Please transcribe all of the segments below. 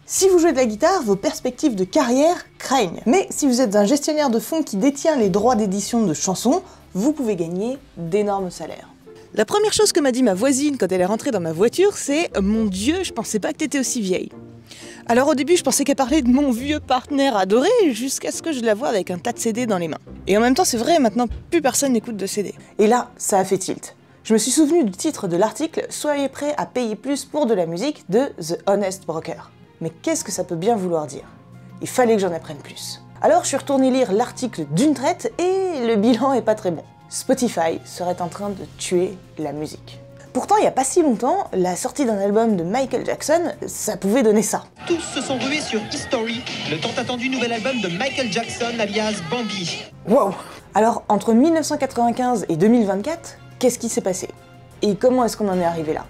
Si vous jouez de la guitare, vos perspectives de carrière craignent. Mais si vous êtes un gestionnaire de fonds qui détient les droits d'édition de chansons, vous pouvez gagner d'énormes salaires. La première chose que m'a dit ma voisine quand elle est rentrée dans ma voiture, c'est « Mon Dieu, je pensais pas que t'étais aussi vieille ». Alors au début, je pensais qu'elle parlait de mon vieux partenaire adoré, jusqu'à ce que je la voie avec un tas de CD dans les mains. Et en même temps, c'est vrai, maintenant, plus personne n'écoute de CD. Et là, ça a fait tilt. Je me suis souvenu du titre de l'article « Soyez prêts à payer plus pour de la musique » de The Honest Broker. Mais qu'est-ce que ça peut bien vouloir dire? Il fallait que j'en apprenne plus. Alors je suis retourné lire l'article d'une traite et le bilan est pas très bon. Spotify serait en train de tuer la musique. Pourtant, il n'y a pas si longtemps, la sortie d'un album de Michael Jackson, ça pouvait donner ça. Tous se sont rués sur History, le tant attendu nouvel album de Michael Jackson alias Bambi. Wow! Alors, entre 1995 et 2024, qu'est-ce qui s'est passé? Et comment est-ce qu'on en est arrivé là?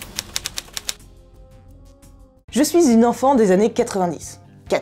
Je suis une enfant des années 90,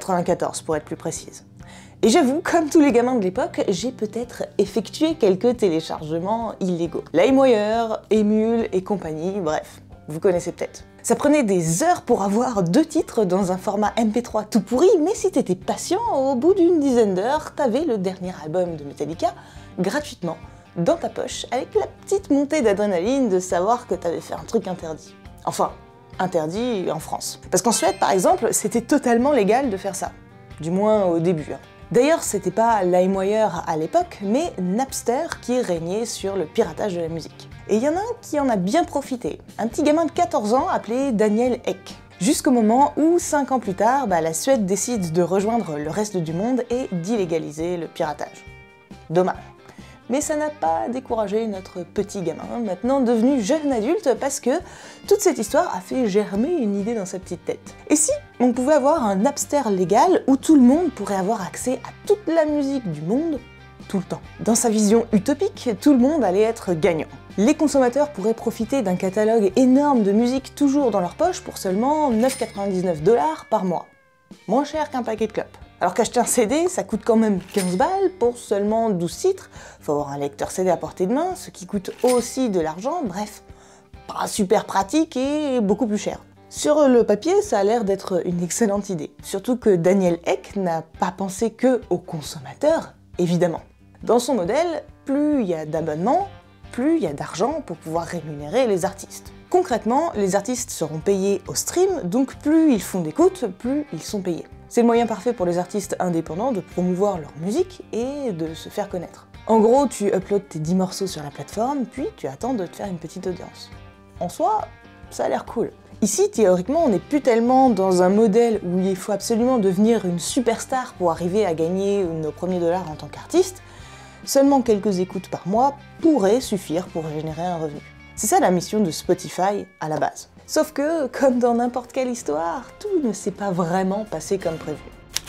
94 pour être plus précise. Et j'avoue, comme tous les gamins de l'époque, j'ai peut-être effectué quelques téléchargements illégaux. LimeWire, Emule et compagnie, bref, vous connaissez peut-être. Ça prenait des heures pour avoir 2 titres dans un format MP3 tout pourri, mais si t'étais patient, au bout d'une dizaine d'heures, t'avais le dernier album de Metallica gratuitement dans ta poche, avec la petite montée d'adrénaline de savoir que t'avais fait un truc interdit. Enfin, interdit en France. Parce qu'en Suède, par exemple, c'était totalement légal de faire ça. Du moins au début. D'ailleurs, c'était pas LimeWire à l'époque, mais Napster qui régnait sur le piratage de la musique. Et il y en a un qui en a bien profité. Un petit gamin de 14 ans appelé Daniel Ek. Jusqu'au moment où, 5 ans plus tard, la Suède décide de rejoindre le reste du monde et d'illégaliser le piratage. Dommage. Mais ça n'a pas découragé notre petit gamin, maintenant devenu jeune adulte, parce que toute cette histoire a fait germer une idée dans sa petite tête. Et si on pouvait avoir un Napster légal où tout le monde pourrait avoir accès à toute la musique du monde, tout le temps? Dans sa vision utopique, tout le monde allait être gagnant. Les consommateurs pourraient profiter d'un catalogue énorme de musique toujours dans leur poche pour seulement 9,99 $ par mois. Moins cher qu'un paquet de clopes. Alors qu'acheter un CD, ça coûte quand même 15 balles pour seulement 12 titres, faut avoir un lecteur CD à portée de main, ce qui coûte aussi de l'argent, bref, pas super pratique et beaucoup plus cher. Sur le papier, ça a l'air d'être une excellente idée, surtout que Daniel Ek n'a pas pensé que aux consommateurs, évidemment. Dans son modèle, plus il y a d'abonnements, plus il y a d'argent pour pouvoir rémunérer les artistes. Concrètement, les artistes seront payés au stream, donc plus ils font d'écoute, plus ils sont payés. C'est le moyen parfait pour les artistes indépendants de promouvoir leur musique et de se faire connaître. En gros, tu uploads tes 10 morceaux sur la plateforme, puis tu attends de te faire une petite audience. En soi, ça a l'air cool. Ici, théoriquement, on n'est plus tellement dans un modèle où il faut absolument devenir une superstar pour arriver à gagner nos premiers dollars en tant qu'artiste. Seulement quelques écoutes par mois pourraient suffire pour générer un revenu. C'est ça la mission de Spotify à la base. Sauf que, comme dans n'importe quelle histoire, tout ne s'est pas vraiment passé comme prévu.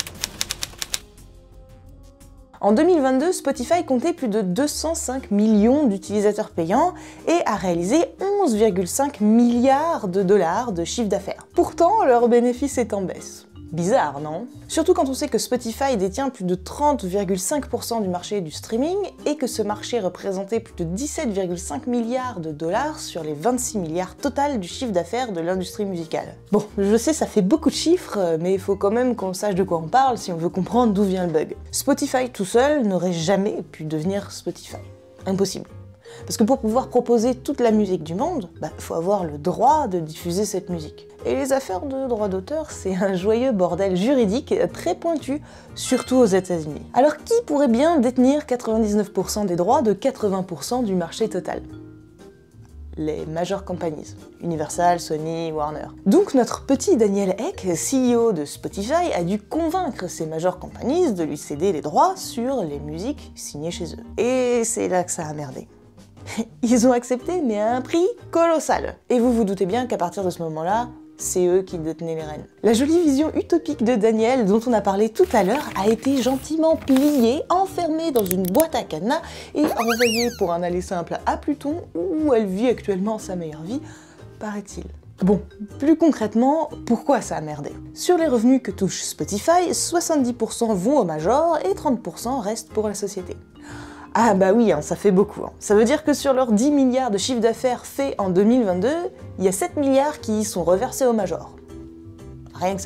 En 2022, Spotify comptait plus de 205 millions d'utilisateurs payants et a réalisé 11,5 milliards de dollars de chiffre d'affaires. Pourtant, leur bénéfice est en baisse. Bizarre, non? Surtout quand on sait que Spotify détient plus de 30,5% du marché du streaming et que ce marché représentait plus de 17,5 milliards de dollars sur les 26 milliards total du chiffre d'affaires de l'industrie musicale. Bon, je sais, ça fait beaucoup de chiffres, mais il faut quand même qu'on sache de quoi on parle si on veut comprendre d'où vient le bug. Spotify tout seul n'aurait jamais pu devenir Spotify. Impossible. Parce que pour pouvoir proposer toute la musique du monde, faut avoir le droit de diffuser cette musique. Et les affaires de droit d'auteur, c'est un joyeux bordel juridique très pointu, surtout aux États-Unis. Alors qui pourrait bien détenir 99% des droits de 80% du marché total? Les major companies, Universal, Sony, Warner. Donc notre petit Daniel Ek, CEO de Spotify, a dû convaincre ces major companies de lui céder les droits sur les musiques signées chez eux. Et c'est là que ça a merdé. Ils ont accepté, mais à un prix colossal. Et vous vous doutez bien qu'à partir de ce moment-là, c'est eux qui détenaient les rênes. La jolie vision utopique de Daniel, dont on a parlé tout à l'heure, a été gentiment pliée, enfermée dans une boîte à cadenas et envoyée pour un aller simple à Pluton, où elle vit actuellement sa meilleure vie, paraît-il. Bon, plus concrètement, pourquoi ça a merdé? Sur les revenus que touche Spotify, 70% vont aux majors et 30% restent pour la société. Ah bah oui, ça fait beaucoup. Ça veut dire que sur leurs 10 milliards de chiffre d'affaires faits en 2022, il y a 7 milliards qui sont reversés aux majors. Rien que ça.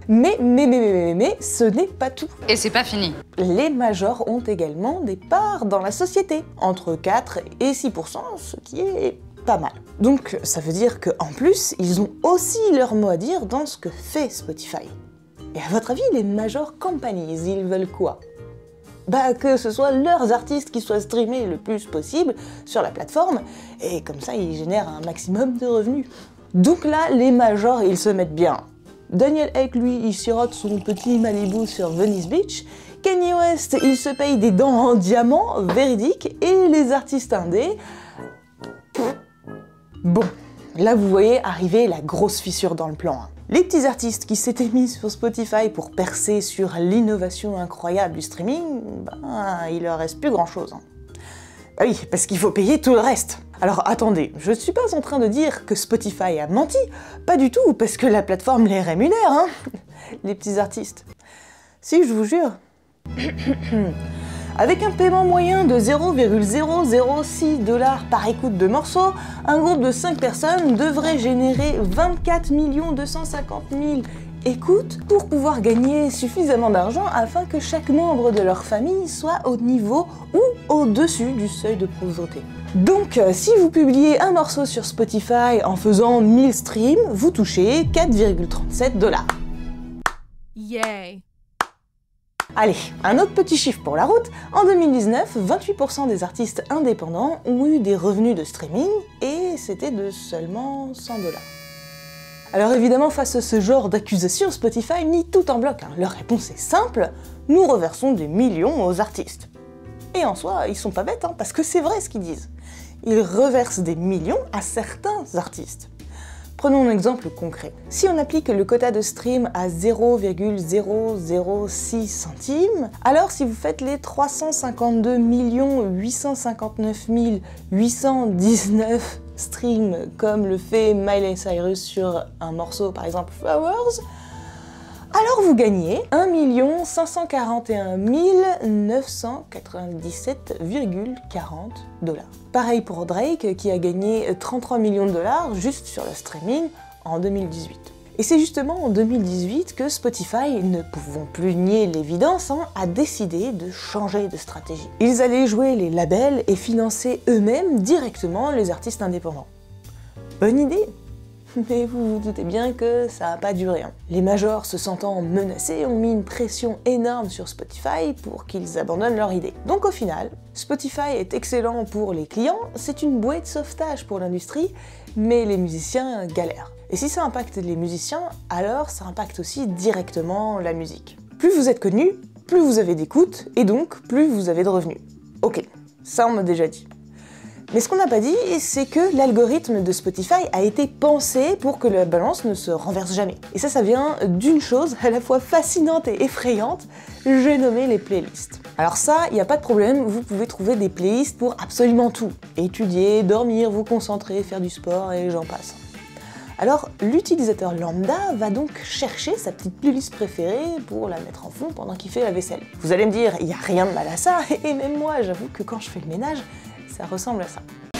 Mais, ce n'est pas tout. Et c'est pas fini. Les majors ont également des parts dans la société, entre 4 et 6%, ce qui est pas mal. Donc ça veut dire qu'en plus, ils ont aussi leur mot à dire dans ce que fait Spotify. Et à votre avis, les major companies, ils veulent quoi? Bah que ce soit leurs artistes qui soient streamés le plus possible sur la plateforme, et comme ça ils génèrent un maximum de revenus. Donc là, les majors, ils se mettent bien. Daniel Ek, lui, il sirote son petit Malibu sur Venice Beach, Kanye West, il se paye des dents en diamant, véridique, et les artistes indés... Bon, là vous voyez arriver la grosse fissure dans le plan. Hein. Les petits artistes qui s'étaient mis sur Spotify pour percer sur l'innovation incroyable du streaming, ben, il leur reste plus grand chose. Hein. Bah oui, parce qu'il faut payer tout le reste. Alors attendez, je suis pas en train de dire que Spotify a menti, pas du tout, parce que la plateforme les rémunère, hein, les petits artistes. Si, je vous jure. Avec un paiement moyen de 0,006 $ par écoute de morceaux, un groupe de 5 personnes devrait générer 24 250 000 écoutes pour pouvoir gagner suffisamment d'argent afin que chaque membre de leur famille soit au niveau ou au-dessus du seuil de pauvreté. Donc, si vous publiez un morceau sur Spotify en faisant 1000 streams, vous touchez 4,37 $. Yay! Allez, un autre petit chiffre pour la route. En 2019, 28% des artistes indépendants ont eu des revenus de streaming et c'était de seulement 100 $. Alors évidemment, face à ce genre d'accusations, Spotify nie tout en bloc. Hein. Leur réponse est simple, nous reversons des millions aux artistes. Et en soi, ils sont pas bêtes, hein, parce que c'est vrai ce qu'ils disent. Ils reversent des millions à certains artistes. Prenons un exemple concret. Si on applique le quota de stream à 0,006 centimes, alors si vous faites les 352 859 819 streams comme le fait Miley Cyrus sur un morceau par exemple Flowers, alors vous gagnez 1 541 997,40 $. Pareil pour Drake qui a gagné 33 millions de dollars juste sur le streaming en 2018. Et c'est justement en 2018 que Spotify, ne pouvant plus nier l'évidence, a décidé de changer de stratégie. Ils allaient jouer les labels et financer eux-mêmes directement les artistes indépendants. Bonne idée! Mais vous vous doutez bien que ça n'a pas duré. Hein. Les majors, se sentant menacés, ont mis une pression énorme sur Spotify pour qu'ils abandonnent leur idée. Donc au final, Spotify est excellent pour les clients, c'est une bouée de sauvetage pour l'industrie, mais les musiciens galèrent. Et si ça impacte les musiciens, alors ça impacte aussi directement la musique. Plus vous êtes connu, plus vous avez d'écoute, et donc plus vous avez de revenus. Ok, ça on m'a déjà dit. Mais ce qu'on n'a pas dit, c'est que l'algorithme de Spotify a été pensé pour que la balance ne se renverse jamais. Et ça vient d'une chose à la fois fascinante et effrayante, j'ai nommé les playlists. Alors ça, il n'y a pas de problème, vous pouvez trouver des playlists pour absolument tout. Étudier, dormir, vous concentrer, faire du sport et j'en passe. Alors, l'utilisateur lambda va donc chercher sa petite playlist préférée pour la mettre en fond pendant qu'il fait la vaisselle. Vous allez me dire, il n'y a rien de mal à ça, et même moi, j'avoue que quand je fais le ménage, ça ressemble à ça.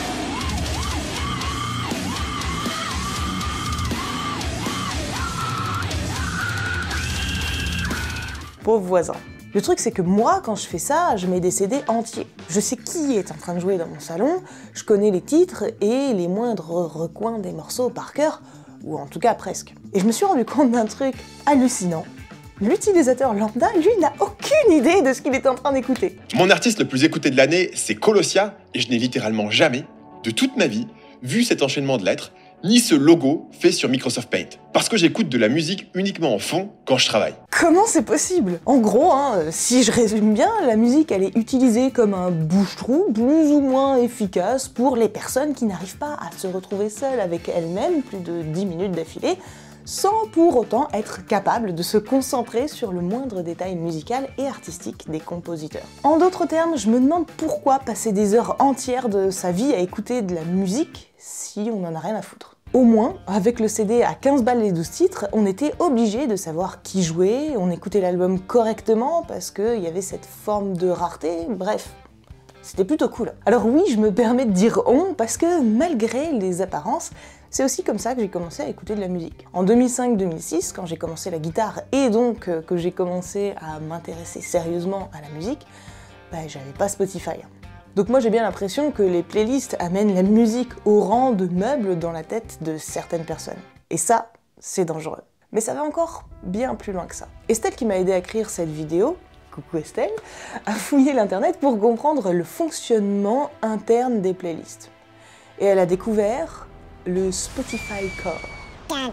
Pauvre voisin. Le truc c'est que moi, quand je fais ça, je mets des CD entiers. Je sais qui est en train de jouer dans mon salon, je connais les titres et les moindres recoins des morceaux par cœur, ou en tout cas presque. Et je me suis rendu compte d'un truc hallucinant. L'utilisateur lambda, lui, n'a aucune idée de ce qu'il est en train d'écouter. Mon artiste le plus écouté de l'année, c'est Colossia, et je n'ai littéralement jamais, de toute ma vie, vu cet enchaînement de lettres, ni ce logo fait sur Microsoft Paint. Parce que j'écoute de la musique uniquement en fond quand je travaille. Comment c'est possible? En gros, si je résume bien, la musique elle est utilisée comme un bouche-trou plus ou moins efficace pour les personnes qui n'arrivent pas à se retrouver seules avec elles-mêmes plus de 10 minutes d'affilée, sans pour autant être capable de se concentrer sur le moindre détail musical et artistique des compositeurs. En d'autres termes, je me demande pourquoi passer des heures entières de sa vie à écouter de la musique si on en a rien à foutre. Au moins, avec le CD à 15 balles les 12 titres, on était obligé de savoir qui jouait, on écoutait l'album correctement parce qu'il y avait cette forme de rareté, bref. C'était plutôt cool. Alors oui, je me permets de dire « on » parce que malgré les apparences, C'est aussi comme ça que j'ai commencé à écouter de la musique. En 2005-2006, quand j'ai commencé la guitare et donc que j'ai commencé à m'intéresser sérieusement à la musique, j'avais pas Spotify. Donc moi j'ai bien l'impression que les playlists amènent la musique au rang de meubles dans la tête de certaines personnes. Et ça, c'est dangereux. Mais ça va encore bien plus loin que ça. Estelle qui m'a aidé à écrire cette vidéo, coucou Estelle, a fouillé l'internet pour comprendre le fonctionnement interne des playlists. Et elle a découvert le Spotify Core.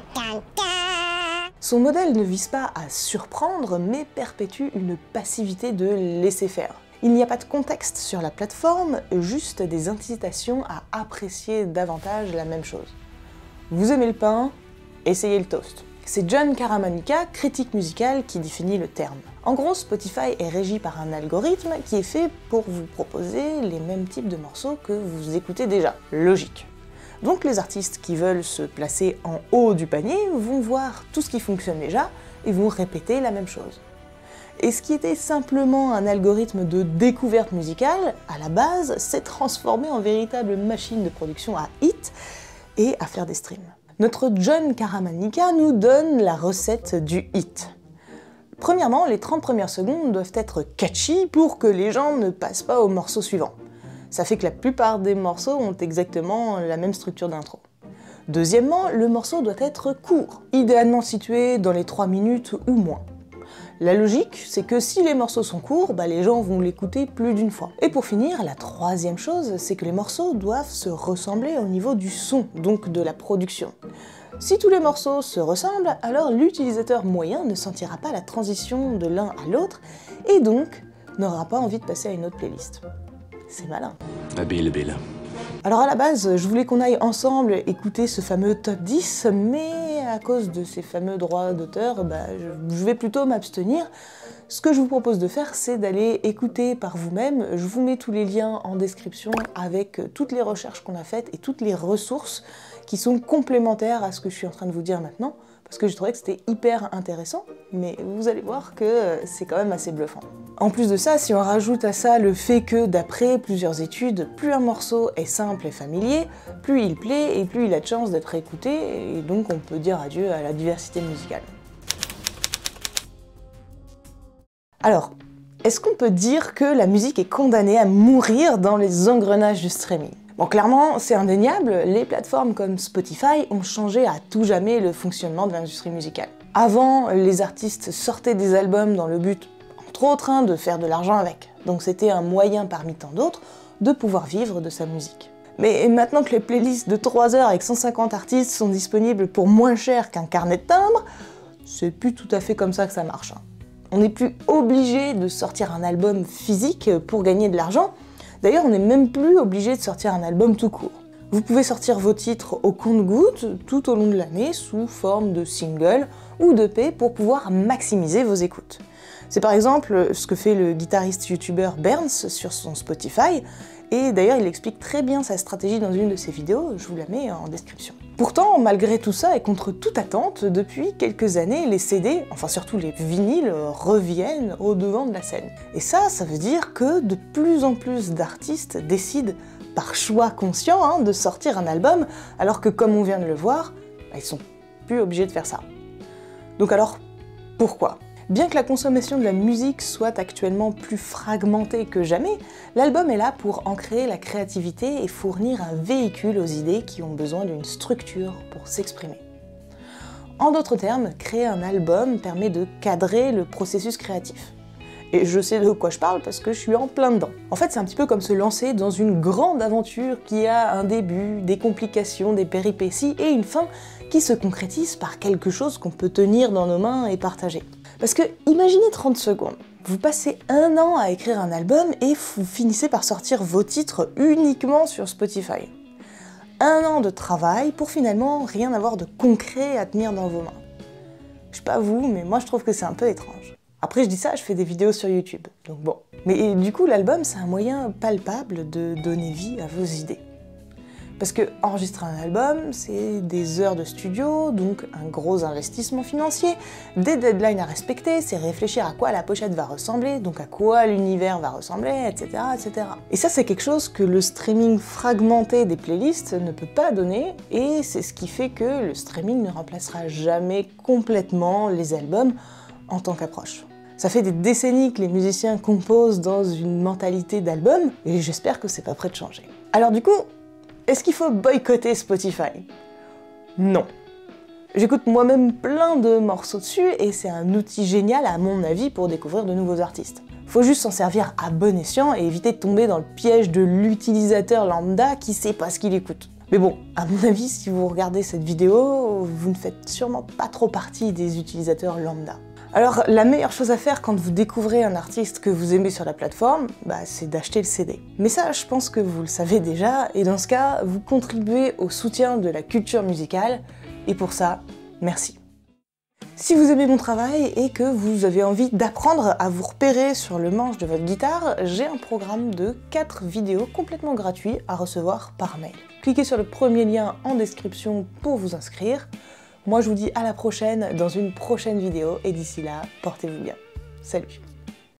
Son modèle ne vise pas à surprendre, mais perpétue une passivité de laisser faire. Il n'y a pas de contexte sur la plateforme, juste des incitations à apprécier davantage la même chose. Vous aimez le pain? Essayez le toast. C'est John Caramanica, critique musicale, qui définit le terme. En gros, Spotify est régi par un algorithme qui est fait pour vous proposer les mêmes types de morceaux que vous écoutez déjà. Logique. Donc les artistes qui veulent se placer en haut du panier vont voir tout ce qui fonctionne déjà et vont répéter la même chose. Et ce qui était simplement un algorithme de découverte musicale, à la base, s'est transformé en véritable machine de production à hits et à faire des streams. Notre John Caramanica nous donne la recette du hit. Premièrement, les 30 premières secondes doivent être catchy pour que les gens ne passent pas au morceau suivant. Ça fait que la plupart des morceaux ont exactement la même structure d'intro. Deuxièmement, le morceau doit être court, idéalement situé dans les 3 minutes ou moins. La logique, c'est que si les morceaux sont courts, les gens vont l'écouter plus d'une fois. Et pour finir, la troisième chose, c'est que les morceaux doivent se ressembler au niveau du son, donc de la production. Si tous les morceaux se ressemblent, alors l'utilisateur moyen ne sentira pas la transition de l'un à l'autre, et donc n'aura pas envie de passer à une autre playlist. C'est malin. Habile. Alors à la base, je voulais qu'on aille ensemble écouter ce fameux top 10, mais à cause de ces fameux droits d'auteur, je vais plutôt m'abstenir. Ce que je vous propose de faire, c'est d'aller écouter par vous-même. Je vous mets tous les liens en description avec toutes les recherches qu'on a faites et toutes les ressources qui sont complémentaires à ce que je suis en train de vous dire maintenant, parce que je trouvais que c'était hyper intéressant, mais vous allez voir que c'est quand même assez bluffant. En plus de ça, si on rajoute à ça le fait que, d'après plusieurs études, plus un morceau est simple et familier, plus il plaît et plus il a de chances d'être écouté, et donc on peut dire adieu à la diversité musicale. Alors, est-ce qu'on peut dire que la musique est condamnée à mourir dans les engrenages du streaming? Bon, clairement, c'est indéniable, les plateformes comme Spotify ont changé à tout jamais le fonctionnement de l'industrie musicale. Avant, les artistes sortaient des albums dans le but, entre autres, de faire de l'argent avec. Donc c'était un moyen parmi tant d'autres de pouvoir vivre de sa musique. Mais maintenant que les playlists de 3 heures avec 150 artistes sont disponibles pour moins cher qu'un carnet de timbres, c'est plus tout à fait comme ça que ça marche. On n'est plus obligé de sortir un album physique pour gagner de l'argent. D'ailleurs, on n'est même plus obligé de sortir un album tout court. Vous pouvez sortir vos titres au compte-gouttes tout au long de l'année sous forme de single ou d'EP pour pouvoir maximiser vos écoutes. C'est par exemple ce que fait le guitariste youtubeur Burns sur son Spotify, et d'ailleurs il explique très bien sa stratégie dans une de ses vidéos, je vous la mets en description. Pourtant, malgré tout ça et contre toute attente, depuis quelques années, les CD, enfin surtout les vinyles, reviennent au devant de la scène. Et ça veut dire que de plus en plus d'artistes décident, par choix conscient, de sortir un album, alors que comme on vient de le voir, ils sont plus obligés de faire ça. Donc alors, pourquoi ? Bien que la consommation de la musique soit actuellement plus fragmentée que jamais, l'album est là pour ancrer la créativité et fournir un véhicule aux idées qui ont besoin d'une structure pour s'exprimer. En d'autres termes, créer un album permet de cadrer le processus créatif. Et je sais de quoi je parle parce que je suis en plein dedans. En fait, c'est un petit peu comme se lancer dans une grande aventure qui a un début, des complications, des péripéties et une fin qui se concrétise par quelque chose qu'on peut tenir dans nos mains et partager. Parce que, imaginez 30 secondes, vous passez 1 an à écrire un album et vous finissez par sortir vos titres uniquement sur Spotify. 1 an de travail pour finalement rien avoir de concret à tenir dans vos mains. Je sais pas vous, mais moi je trouve que c'est un peu étrange. Après je dis ça, je fais des vidéos sur YouTube, donc bon. Mais du coup l'album c'est un moyen palpable de donner vie à vos idées. Parce que enregistrer un album, c'est des heures de studio, donc un gros investissement financier, des deadlines à respecter, c'est réfléchir à quoi la pochette va ressembler, donc à quoi l'univers va ressembler, etc., etc. Et ça, c'est quelque chose que le streaming fragmenté des playlists ne peut pas donner, et c'est ce qui fait que le streaming ne remplacera jamais complètement les albums en tant qu'approche. Ça fait des décennies que les musiciens composent dans une mentalité d'album, et j'espère que c'est pas prêt de changer. Alors du coup, est-ce qu'il faut boycotter Spotify? Non. J'écoute moi-même plein de morceaux dessus, et c'est un outil génial à mon avis pour découvrir de nouveaux artistes. Faut juste s'en servir à bon escient et éviter de tomber dans le piège de l'utilisateur lambda qui sait pas ce qu'il écoute. Mais bon, à mon avis, si vous regardez cette vidéo, vous ne faites sûrement pas trop partie des utilisateurs lambda. Alors, la meilleure chose à faire quand vous découvrez un artiste que vous aimez sur la plateforme, c'est d'acheter le CD. Mais ça, je pense que vous le savez déjà, et dans ce cas, vous contribuez au soutien de la culture musicale, et pour ça, merci. Si vous aimez mon travail et que vous avez envie d'apprendre à vous repérer sur le manche de votre guitare, j'ai un programme de 4 vidéos complètement gratuits à recevoir par mail. Cliquez sur le premier lien en description pour vous inscrire. Moi je vous dis à la prochaine dans une prochaine vidéo et d'ici là, portez-vous bien. Salut!